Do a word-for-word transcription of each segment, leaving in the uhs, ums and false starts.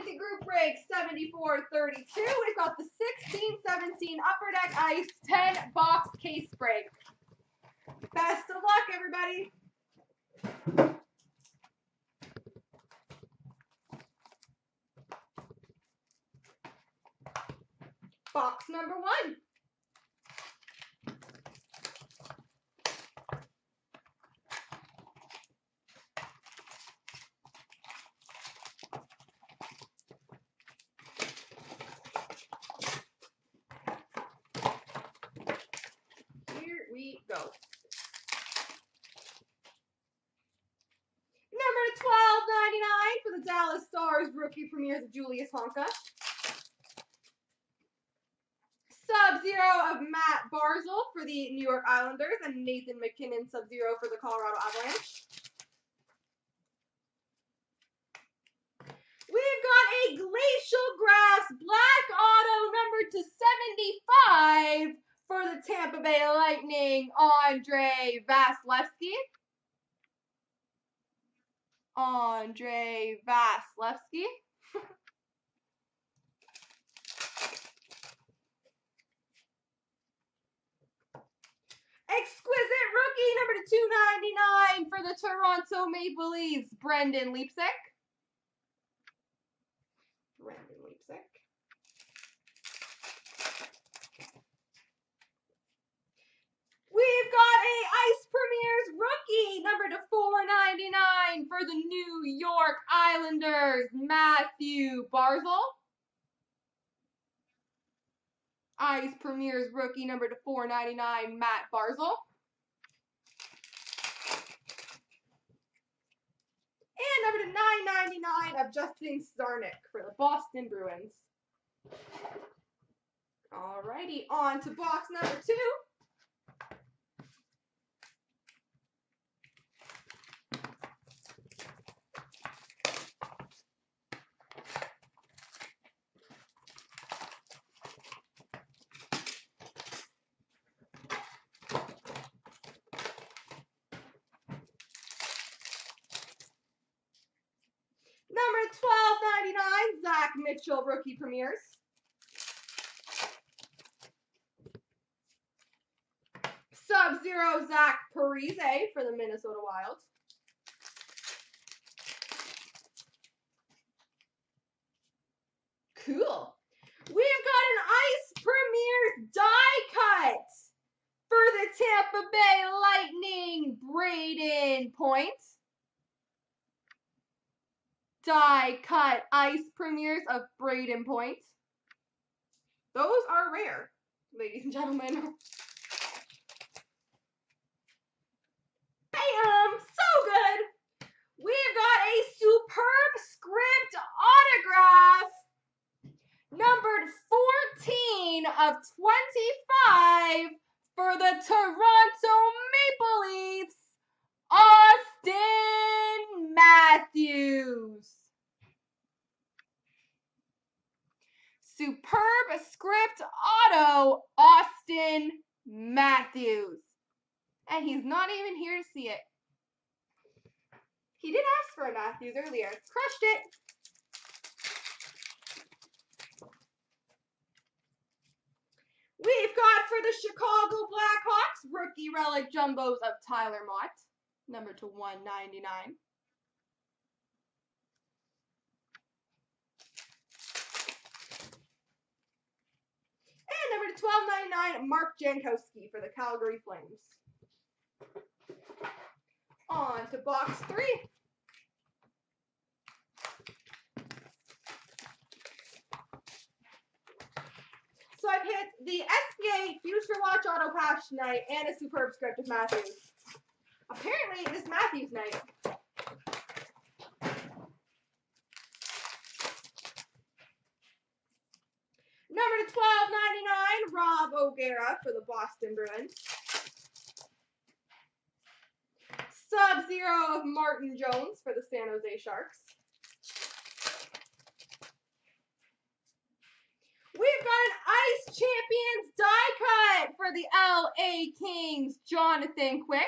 Boxy Group Break seventy-four thirty-two. We've got the sixteen seventeen Upper Deck Ice ten box case break. Best of luck, everybody. Box number one. Here we go. Number twelve ninety-nine for the Dallas Stars rookie premieres of Julius Honka. Sub-Zero of Matt Barzal for the New York Islanders and Nathan MacKinnon Sub-Zero for the Colorado Avalanche. We've got a Glacial Grass Black Auto number to seventy-five for the Tampa Bay Lightning, Andrei Vasilevskiy. Andrei Vasilevskiy. Exquisite rookie number to two ninety-nine for the Toronto Maple Leafs, Brendan Leipsic. Brendan Leipsic. We've got a Ice Premier's rookie number to four ninety-nine for the New York Islanders, Matthew Barzal. Ice Premier's rookie number to four ninety-nine, Matt Barzal. And number to nine ninety-nine of Justin Czarnik for the Boston Bruins. Alrighty, on to box number two. Number twelve ninety-nine, Zach Mitchell rookie premieres. Sub-Zero Zach Parise for the Minnesota Wild. Cool. We've got an Ice Premier's die cut for the Tampa Bay Lightning, Braden Point. Die cut Ice Premieres of Braden Point. Those are rare, ladies and gentlemen. Bam! So good! We've got a superb script autograph, numbered fourteen of twenty-five for the Toronto Maple Leafs, Auston Matthews. Superb script auto, Auston Matthews. And he's not even here to see it. He did ask for a Matthews earlier. Crushed it. We've got for the Chicago Blackhawks, rookie relic jumbos of Tyler Mott, number to one ninety-nine. And number to twelve ninety-nine, Mark Jankowski for the Calgary Flames. On to box three. So I've hit the S P A Future Watch Auto Patch tonight and a superb script of Matthews. Apparently, it is Matthews night. Number to twelve ninety-nine, Rob O'Gara for the Boston Bruins. Sub-Zero of Martin Jones for the San Jose Sharks. We've got an Ice Champions die cut for the L A Kings, Jonathan Quick.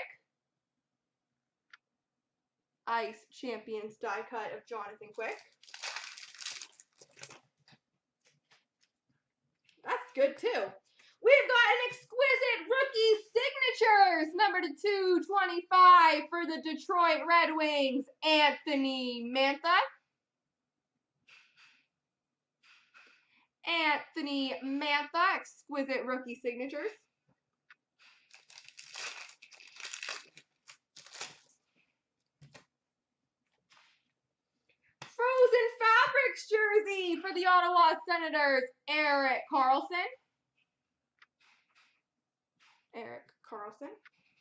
Ice Champions die cut of Jonathan Quick. That's good too. We've got an exquisite rookie signatures, number to two twenty-five for the Detroit Red Wings, Anthony Mantha. Anthony Mantha, exquisite rookie signatures. Frozen Fabrics jersey for the Ottawa Senators, Erik Karlsson. Erik Karlsson.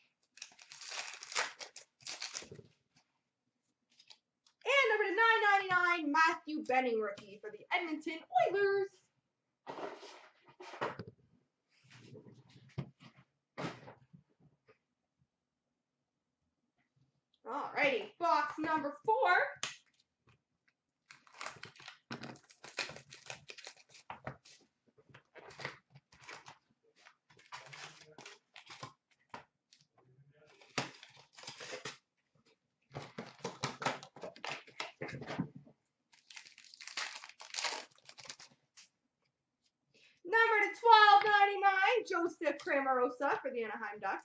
And number to nine ninety-nine, Matthew Benning rookie for the Edmonton Oilers. Alrighty, box number four. Number to twelve ninety-nine, Joseph Cramarosa for the Anaheim Ducks.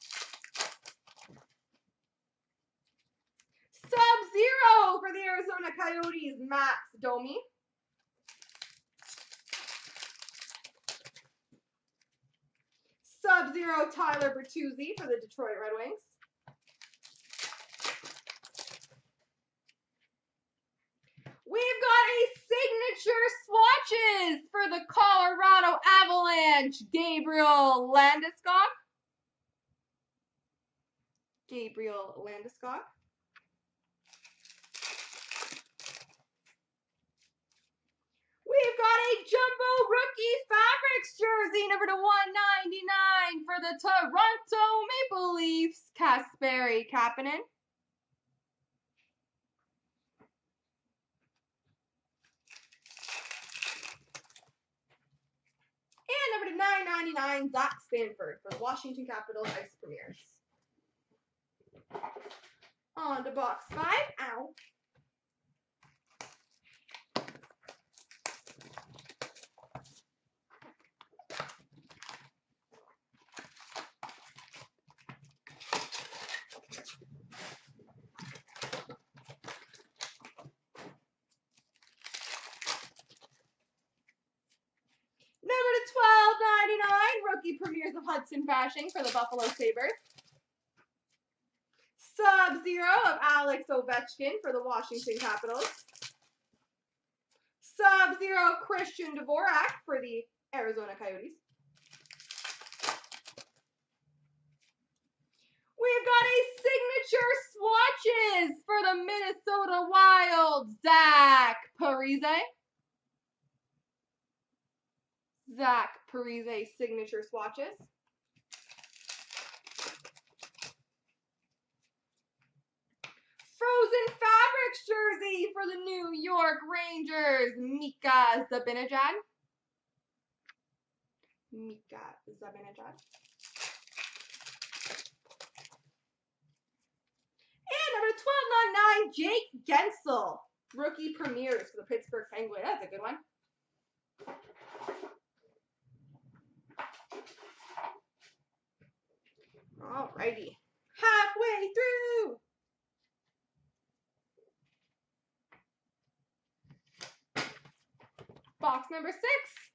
Sub-Zero for the Arizona Coyotes, Max Domi. Sub-Zero Tyler Bertuzzi for the Detroit Red Wings. We've got a signature swatches for the Colorado Avalanche, Gabriel Landeskog. Gabriel Landeskog. We've got a Jumbo Rookie Fabrics jersey, number to one ninety-nine for the Toronto Maple Leafs, Kasperi Kapanen. And number to nine ninety-nine, Zach Stanford for the Washington Capitals Ice Premiers. On to box five. Ow. Number to twelve ninety-nine, rookie premieres of Hudson Fasching for the Buffalo Sabres. Sub-Zero of Alex Ovechkin for the Washington Capitals. Sub-Zero Christian Dvorak for the Arizona Coyotes. We've got a signature swatches for the Minnesota Wild, Zach Parise. Zach Parise signature swatches. Frozen Fabrics jersey for the New York Rangers, Mika Zibanejad. Mika Zibanejad. And number twelve ninety-nine, Jake Guentzel, rookie premieres for the Pittsburgh Penguins. That's a good one. Alrighty, halfway through. Box number six.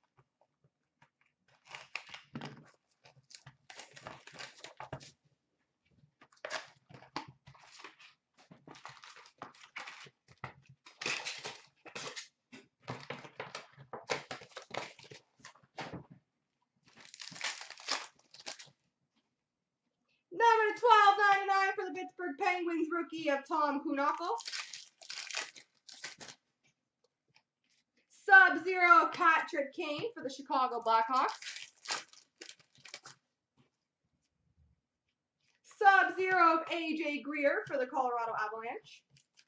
Number to twelve ninety-nine for the Pittsburgh Penguins, rookie of Tom Kuhnhackl. Sub-Zero of Patrick Kane for the Chicago Blackhawks. Sub-Zero of A J Greer for the Colorado Avalanche.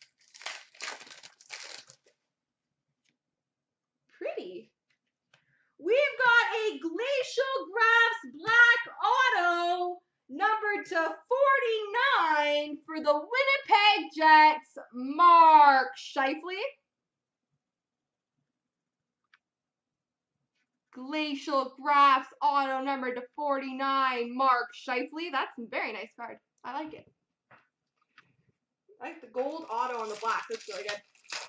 Pretty. We've got a Glacial Graphs Black Auto, number to forty-nine for the Winnipeg Jets, Mark Scheifele. Glacial Graphs auto number to forty-nine, Mark Scheifele. That's a very nice card. I like it. I like the gold auto on the black. That's really good.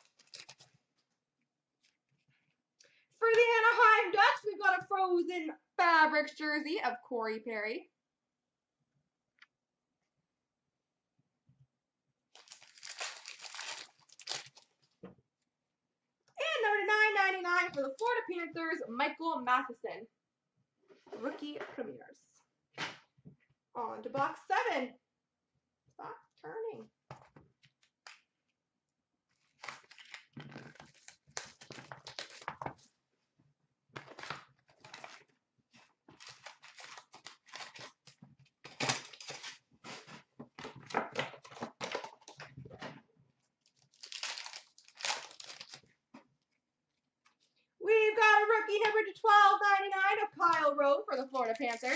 For the Anaheim Ducks, we've got a Frozen Fabrics jersey of Corey Perry. And number nine ninety-nine for the Florida Panthers, Michael Matheson. Rookie premieres. On to box seven. Stop turning. We've got a rookie number to twelve ninety-nine of Kyle Rowe for the Florida Panthers.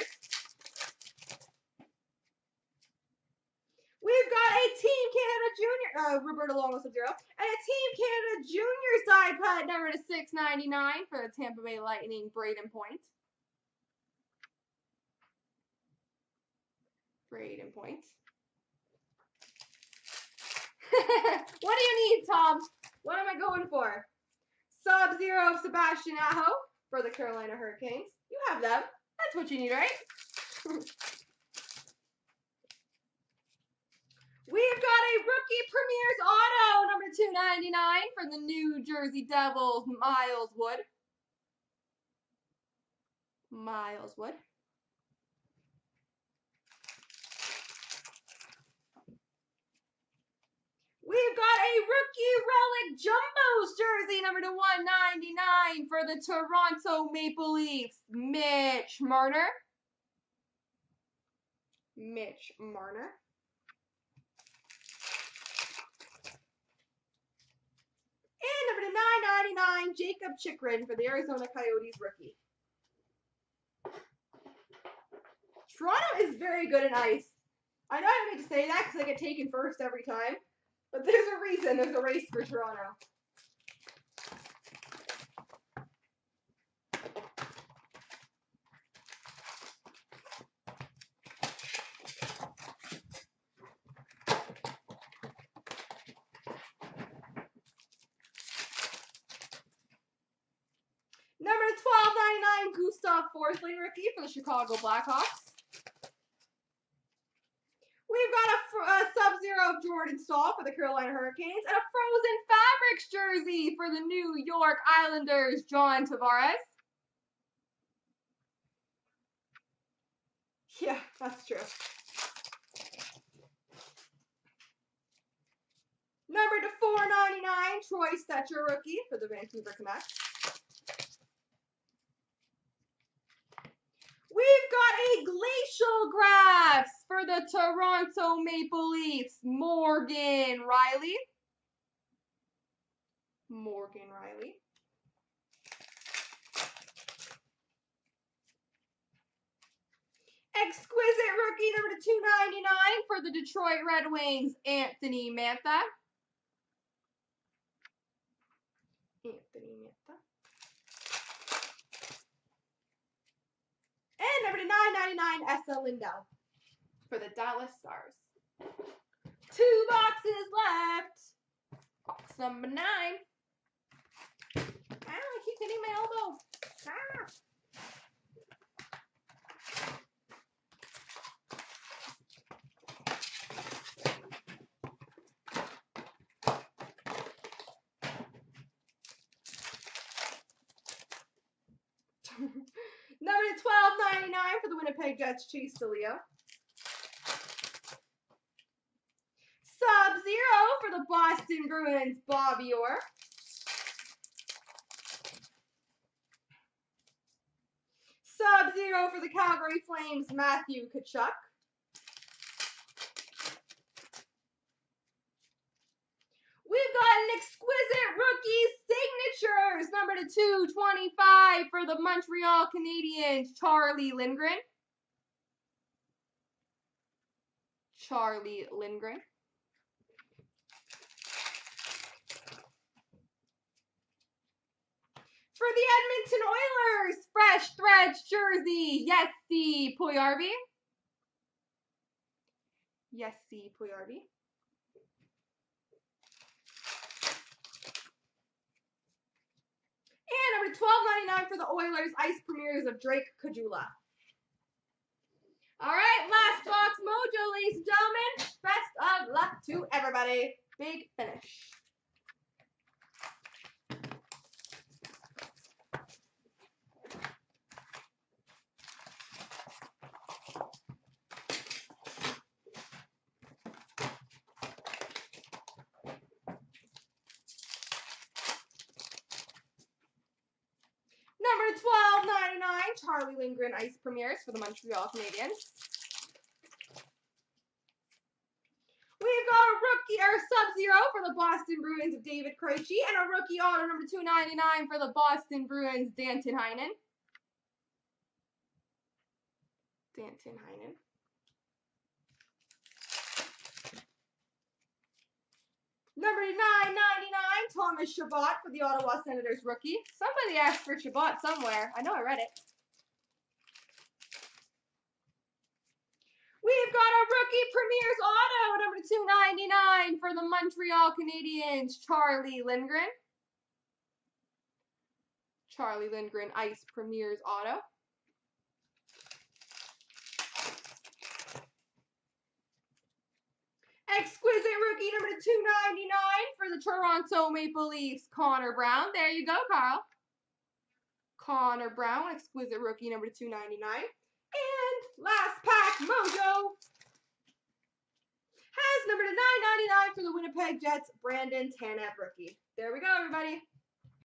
We've got a Team Canada Junior, uh, Roberto Luongo Sub-Zero, and a Team Canada Junior side cut number to six ninety-nine for the Tampa Bay Lightning, Braden Point. Braden Point. What do you need, Tom? What am I going for? Sub-Zero of Sebastian Aho for the Carolina Hurricanes. You have them. That's what you need, right? We've got a Rookie Premieres Auto, number two ninety-nine for the New Jersey Devils, Miles Wood. Miles Wood. We've got a Rookie Relic Jumbos jersey, number to one ninety-nine for the Toronto Maple Leafs, Mitch Marner. Mitch Marner. And number to nine ninety-nine, Jacob Chychrun for the Arizona Coyotes rookie. Toronto is very good in ice. I know I don't need to say that because I get taken first every time. But there's a reason there's a race for Toronto. Number twelve ninety-nine, Gustav Forsling rookie for the Chicago Blackhawks. We've got a, a Sub-Zero of Jordan Staal for the Carolina Hurricanes and a Frozen Fabrics jersey for the New York Islanders, John Tavares. Yeah, that's true. Number to four ninety-nine, Troy Stecher rookie for the Vancouver Canucks. We've got a Glacial Graphs for the Toronto Maple Leafs, Morgan Riley. Morgan Riley. Exquisite rookie number to two ninety-nine for the Detroit Red Wings, Anthony Mantha. Anthony Mantha. And number to nine ninety-nine, Esa Lindell for the Dallas Stars. Two boxes left. Box number nine. Ow, I keep hitting my elbow. Ah. Number to twelve ninety-nine for the Winnipeg Jets, Chase D'Elia. Sub-Zero for the Boston Bruins, Bobby Orr. Sub-Zero for the Calgary Flames, Matthew Tkachuk. We've got an exquisite rookie signatures, number to two twenty-five for the Montreal Canadiens, Charlie Lindgren. Charlie Lindgren. For the Edmonton Oilers, Fresh Threads jersey, Jesse Puljujarvi. Jesse Puljujarvi. And number twelve ninety-nine for the Oilers, Ice Premieres of Drake Caggiula. All right, last box mojo, ladies and gentlemen. Best of luck to everybody. Big finish. Number twelve ninety-nine, Charlie Lindgren Ice Premieres for the Montreal Canadiens. We've got a rookie or Sub-Zero for the Boston Bruins of David Krejci, and a rookie auto number two ninety-nine for the Boston Bruins, Danton Heinen. Danton Heinen. Number nine ninety-nine, Thomas Chabot for the Ottawa Senators rookie. Somebody asked for Chabot somewhere. I know I read it. We've got a rookie Premier's auto, number two ninety-nine for the Montreal Canadiens, Charlie Lindgren. Charlie Lindgren Ice Premier's auto. Exquisite rookie number two ninety-nine for the Toronto Maple Leafs, Connor Brown. There you go, Carl. Connor Brown, exquisite rookie number two ninety-nine. And last pack, mojo, has number nine ninety-nine for the Winnipeg Jets, Brandon Tanev rookie. There we go, everybody.